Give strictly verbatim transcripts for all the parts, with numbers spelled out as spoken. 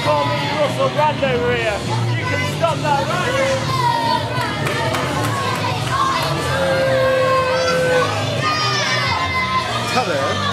call me Russell Brand over here. You can stop that right here. Hello.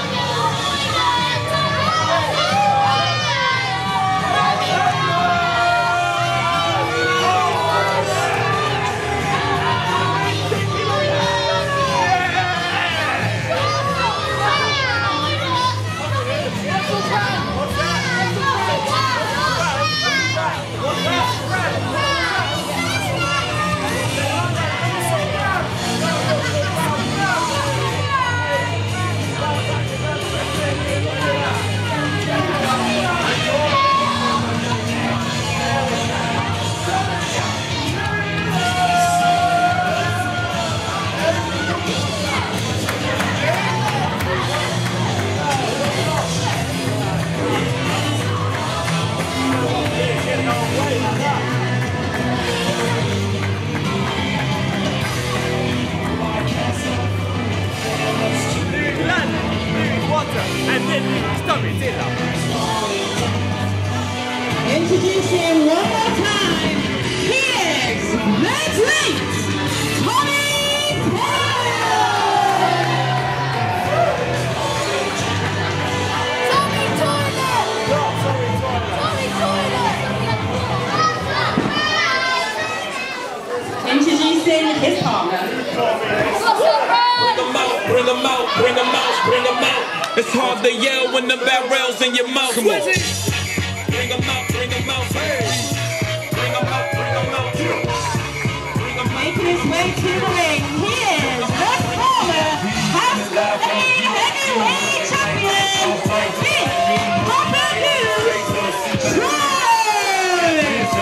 And then stop it, sit up. Introducing one more time, here's Let's Wait, Tommy Toilet! Tommy Toilet! Tommy Toilet! Introducing his partner. Bring them out, bring them out, bring them out, bring them out. It's hard to yell when the barrel's in your mouth. Come on. Bring them out, bring them out. Hey. Bring them out, bring them out. Bring them out. Making his way to the ring, he is the former House of Pain Heavyweight Champion, Big Papa News, Troy!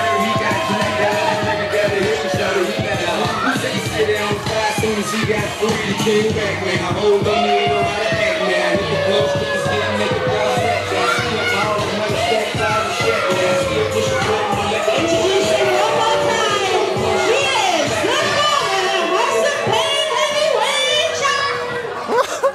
She got three to ten back, man. I hold on, you ain't know how to act, man. Hit the gloves, put the skin, make the girl sack, man. Still all the money stacked out of shit, man. Still push the button, let the Introducing one more time, he is the former House of Pain Heavyweight Champion.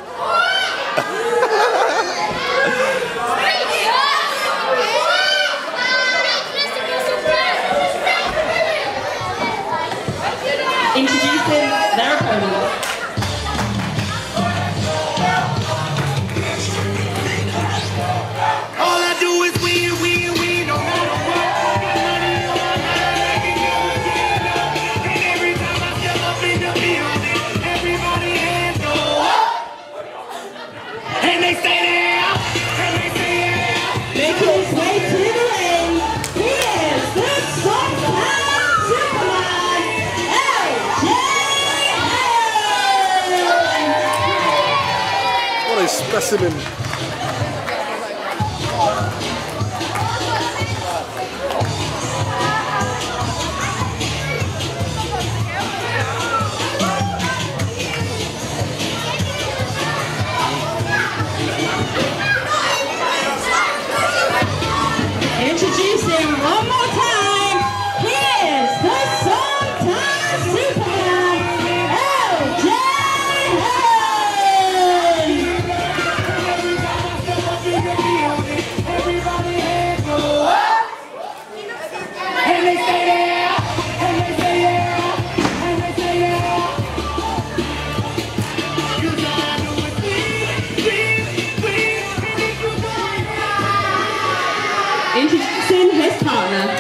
Introducing their opponent. all I do is win, win, win, no matter what. Money on my leg, and never get up. And every time I step up in the building, everybody hands go up. And they stay there, and they stay there. Making his way to the ring, he is the Sometime Superman, L J Allen. What a specimen. Introducing one more time, here's the Sometime Superman, L J Allen. Every time I step up in the building, everybody hands go up. And they stay there, and they stay there, and they stay there. 'Cause all I do is win, win, win, and if you going down. Introducing his partner.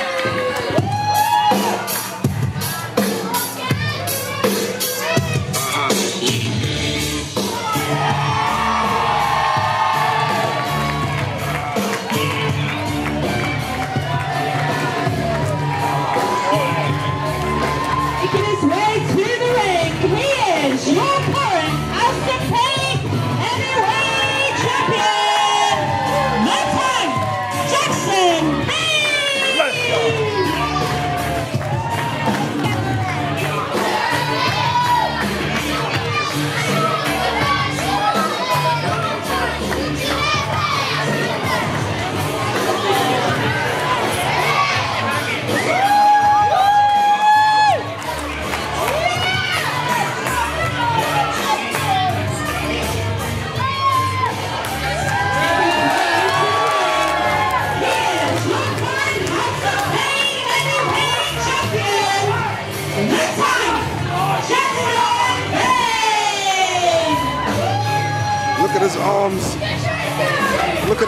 Making his way to the ring, he is your current House of Pain Heavyweight Champion, Nathan Jackson. Let's go.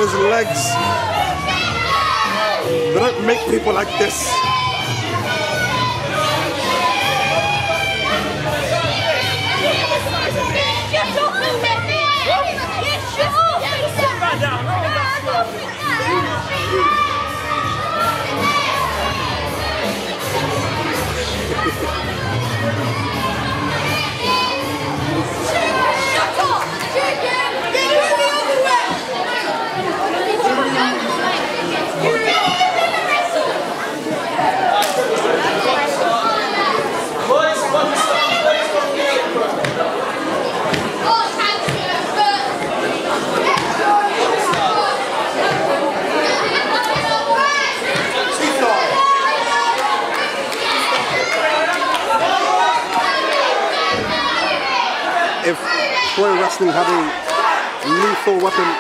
other's legs. They don't make people like this. If pro wrestling had a lethal weapon,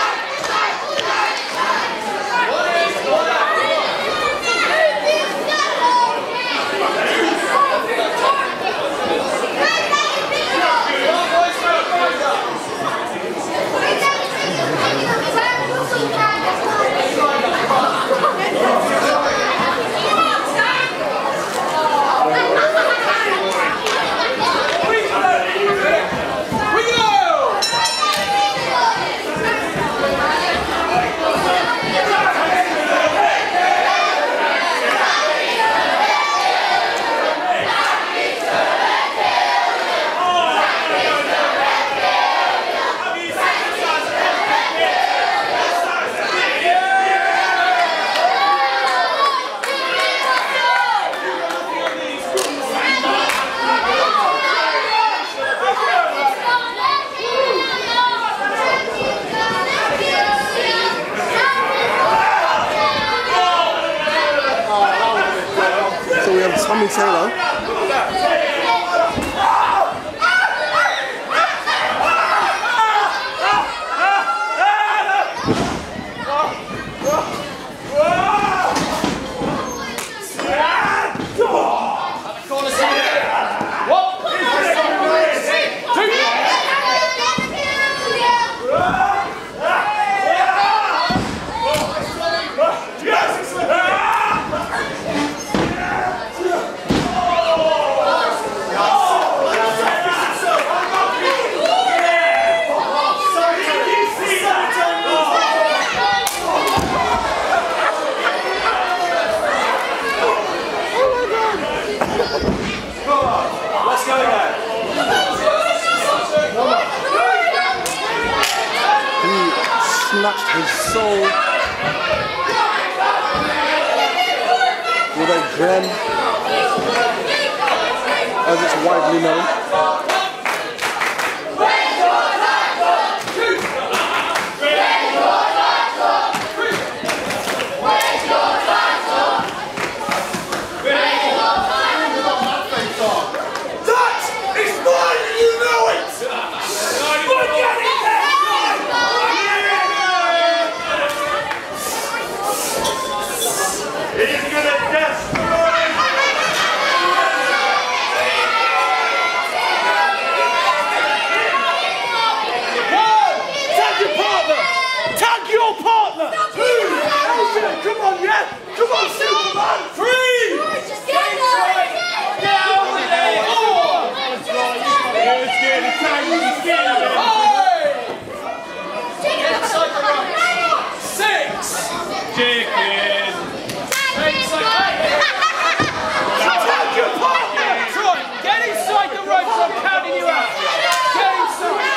Tommy Taylor. Snatched his soul with a gem, as it's widely known. Come on, yeah! Come on, Superman! Three! Just get it! Get out with it! Four! You're scared of time, you're scared of it! Five! Six! Chicken! Tag your partner! Troy, get inside the ropes, I'm counting you out! Get inside!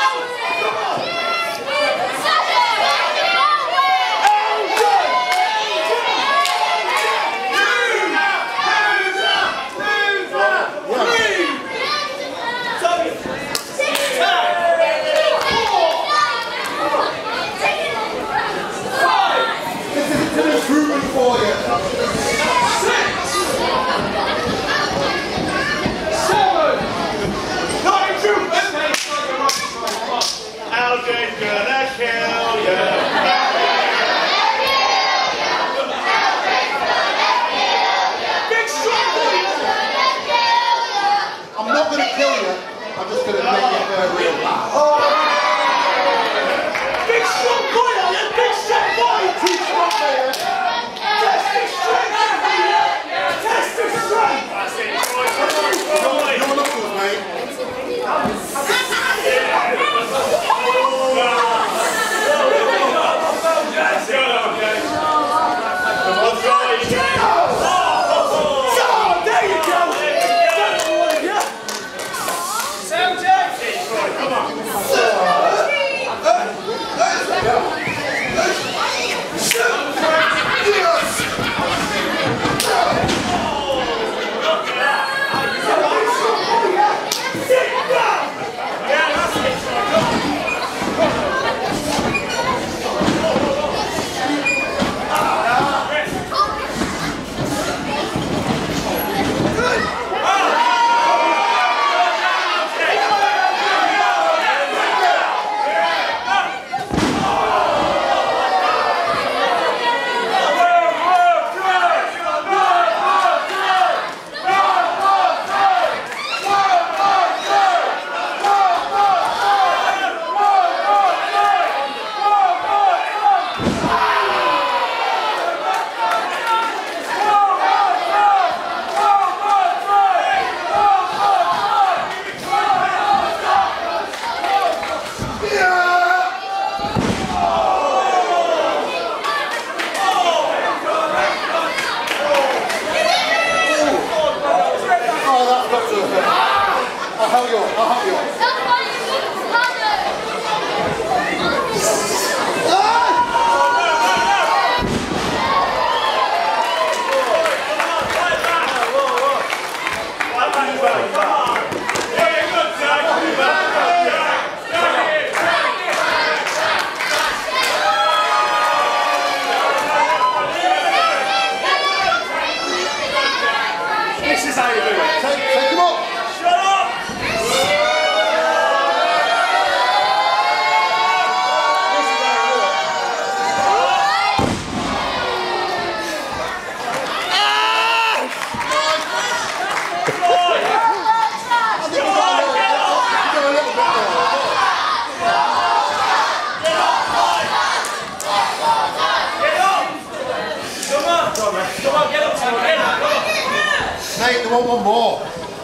eight, they want one more.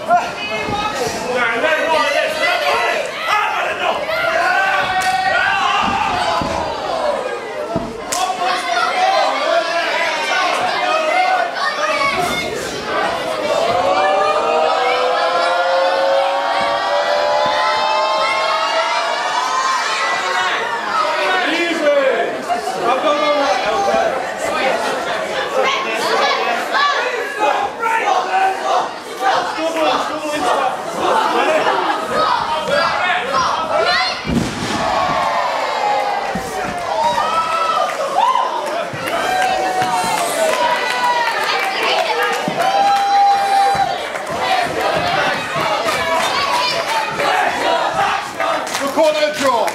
Corner draw.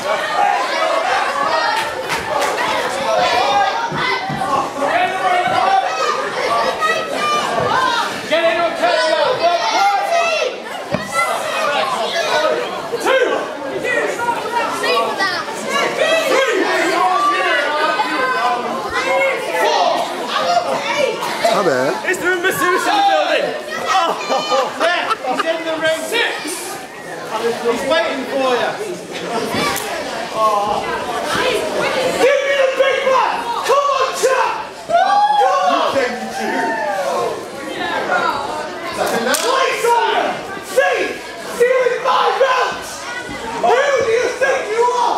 Get in on carry out. Two. Come here. Is there a masseuse in the building? Oh, yeah, he's in the ring. Six. He's waiting for you. Oh. Give me the big one! Come on, chap! Come on! Place on you! See! Stealing my belts! Who do you think you are?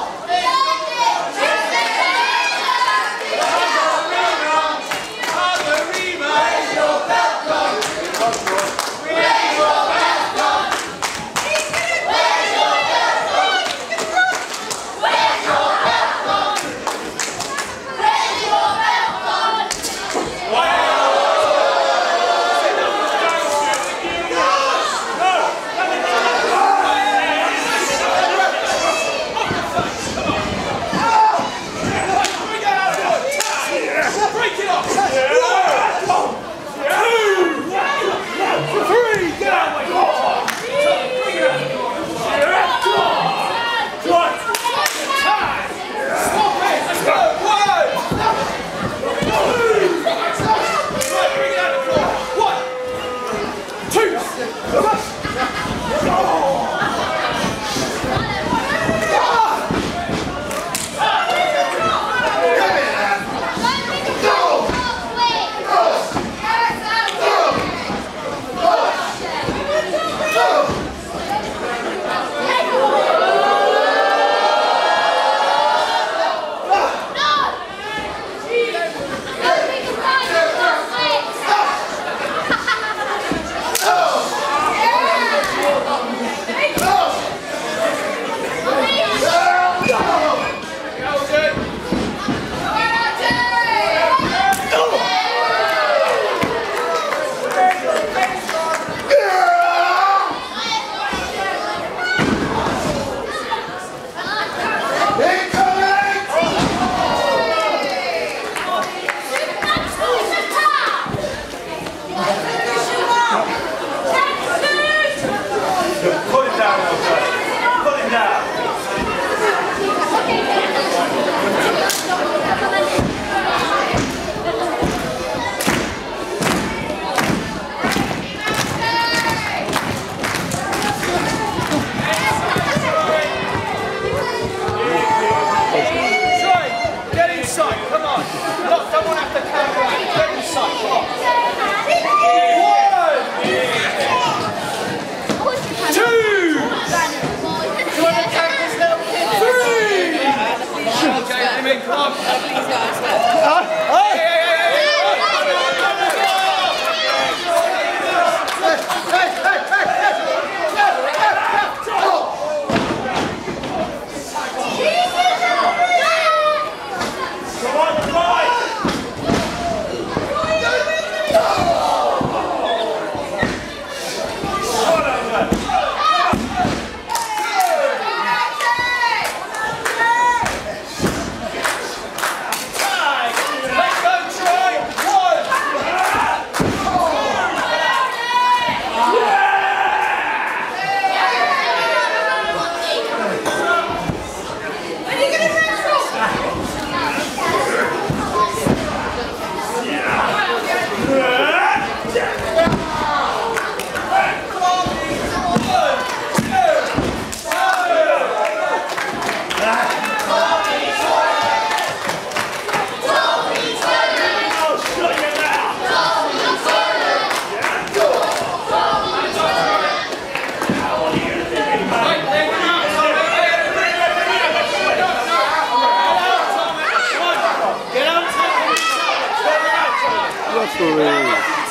Where's your belt? referee.